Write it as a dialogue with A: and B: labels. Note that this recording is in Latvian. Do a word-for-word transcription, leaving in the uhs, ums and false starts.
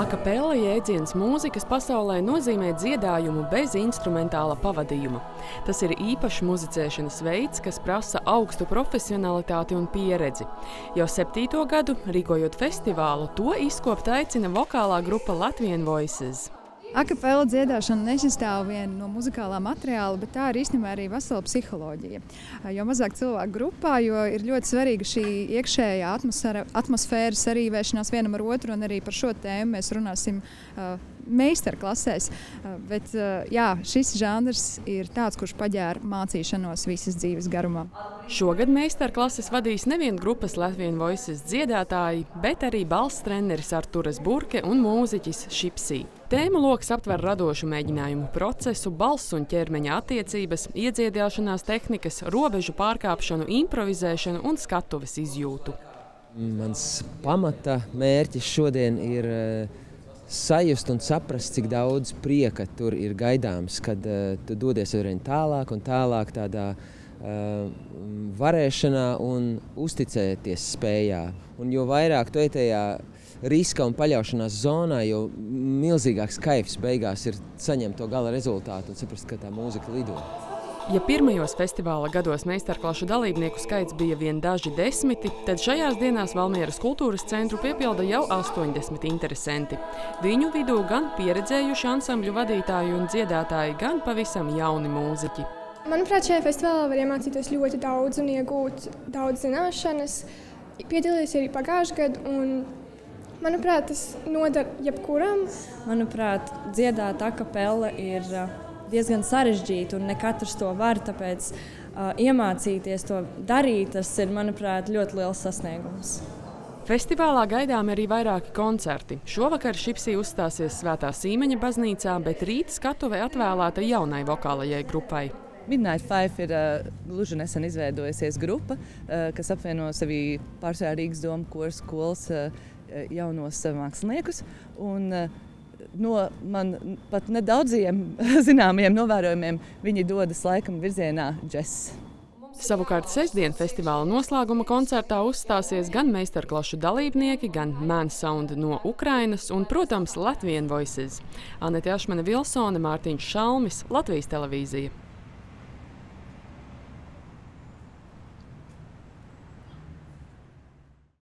A: Akapella jēdziens mūzikas pasaulē nozīmē dziedājumu bez instrumentāla pavadījuma. Tas ir īpašs muzicēšanas veids, kas prasa augstu profesionalitāti un pieredzi. Jau septīto gadu, rīkojot festivālu, to izkopt aicina vokālā grupa Latvian Voices.
B: Akapella dziedāšana nesastāv vien no muzikālā materiāla, bet tā ir īstenībā arī vesela psiholoģija. Jo mazāk cilvēku grupā, jo ir ļoti svarīga šī iekšējā atmosfēras sarīvēšanās vienam ar otru, un arī par šo tēmu mēs runāsim uh, meistarklasēs. Uh, bet uh, jā, šis žanrs ir tāds, kurš paģēra mācīšanos visas dzīves garumā.
A: Šogad meistarklases vadīs nevien grupas Latvian Voices dziedātāji, bet arī balss treneris Arturas Burke un mūziķis Šipsī. Tēmu loks aptver radošu mēģinājumu procesu, balss un ķermeņa attiecības, iedziedāšanās tehnikas, robežu pārkāpšanu, improvizēšanu un skatuves izjūtu.
C: Mans pamata mērķis šodien ir sajust un saprast, cik daudz prieka tur ir gaidāms, kad uh, tu dodies arvien tālāk un tālāk tādā uh, varēšanā un uzticēties spējā. Un jo vairāk tu ej tajā riska un paļaušanās zonā, jo milzīgāks kaifs beigās ir saņemt to gala rezultātu un saprast, ka tā mūzika lido.
A: Ja pirmajos festivāla gados meistarklašu dalībnieku skaits bija vien daži desmiti, tad šajās dienās Valmieras kultūras centru piepilda jau astoņdesmit interesanti. Viņu vidū gan pieredzējuši ansambļu vadītāji un dziedātāji, gan pavisam jauni mūziķi.
D: Manuprāt, šajā festivālā var iemācīties ļoti daudz un iegūt daudz zināšanas. Piedalījos arī pagājušajā gadu un manuprāt, tas noder jebkuram.
E: Manuprāt, dziedāt akapella ir diezgan sarežģīti un ne katrs to var, tāpēc uh, iemācīties to darīt, tas ir, manuprāt, ļoti liels sasniegums.
A: Festivālā gaidām arī vairāki koncerti. Šovakar Šipsī uzstāsies Svētā Sīmeņa baznīcā, bet rīt skatuve atvēlēta jaunai vokālajai grupai.
F: Midnight Five ir uh, gluži nesen izveidojusies grupa, uh, kas apvieno sevī pārsvarā Rīgas Doma koru skolas uh, jaunos māksliniekus. Un, uh, no man pat nedaudziem zināmiem novērojumiem viņi dodas laikam virzienā džess.
A: Savukārt sestdien festivāla noslēguma koncertā uzstāsies gan meistarklašu dalībnieki, gan Man Sound no Ukrainas un, protams, Latvian Voices. Anete Ašmane Vilsone, Mārtiņš Šalmis, Latvijas televīzija.